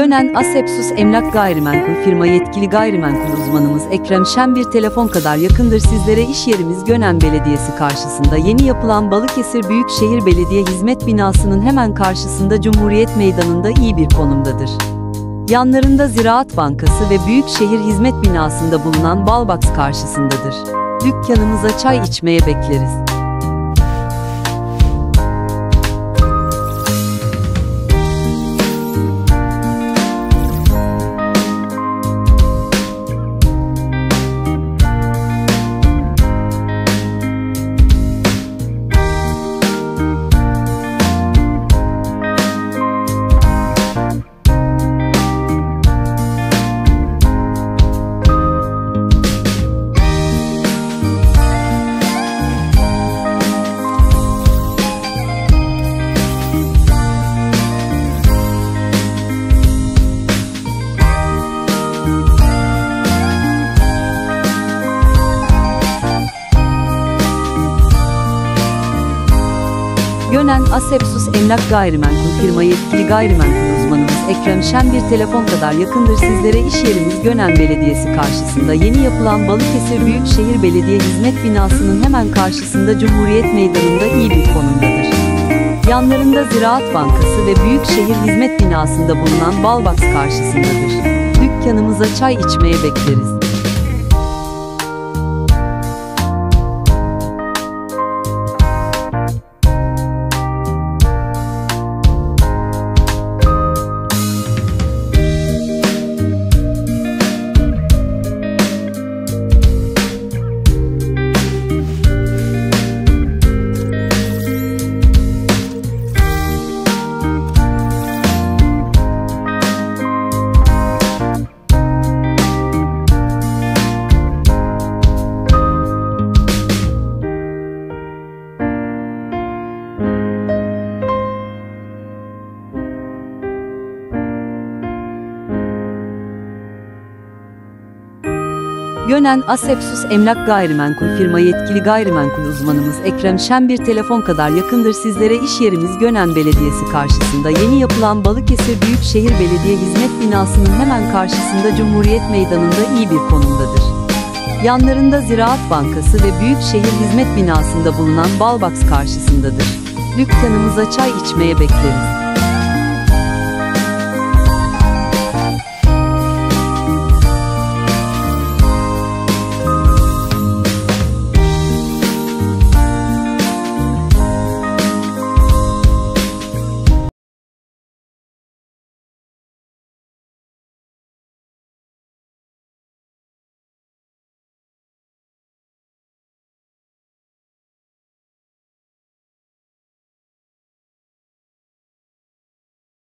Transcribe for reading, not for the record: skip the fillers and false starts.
Gönen Asepsus Emlak Gayrimenkul Firma yetkili gayrimenkul uzmanımız Ekrem Şen bir telefon kadar yakındır sizlere. İş yerimiz Gönen Belediyesi karşısında yeni yapılan Balıkesir Büyükşehir Belediye Hizmet Binası'nın hemen karşısında Cumhuriyet Meydanı'nda iyi bir konumdadır. Yanlarında Ziraat Bankası ve Büyükşehir Hizmet Binası'nda bulunan Balbox karşısındadır. Dükkanımıza çay içmeye bekleriz. Gönen Asepsus Emlak Gayrimenkul Firma yetkili gayrimenkul uzmanımız Ekrem Şen bir telefon kadar yakındır sizlere. İş yerimiz Gönen Belediyesi karşısında yeni yapılan Balıkesir Büyükşehir Belediye Hizmet Binası'nın hemen karşısında Cumhuriyet Meydanı'nda iyi bir konumdadır. Yanlarında Ziraat Bankası ve Büyükşehir Hizmet Binası'nda bulunan Balbox karşısındadır. Dükkanımıza çay içmeye bekleriz. Gönen Asepsus Emlak Gayrimenkul Firma yetkili gayrimenkul uzmanımız Ekrem Şen bir telefon kadar yakındır sizlere. İş yerimiz Gönen Belediyesi karşısında yeni yapılan Balıkesir Büyükşehir Belediye Hizmet Binası'nın hemen karşısında Cumhuriyet Meydanı'nda iyi bir konumdadır. Yanlarında Ziraat Bankası ve Büyükşehir Hizmet Binası'nda bulunan Balbox karşısındadır. Dükkanımıza çay içmeye bekleriz.